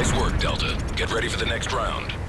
Nice work, Delta. Get ready for the next round.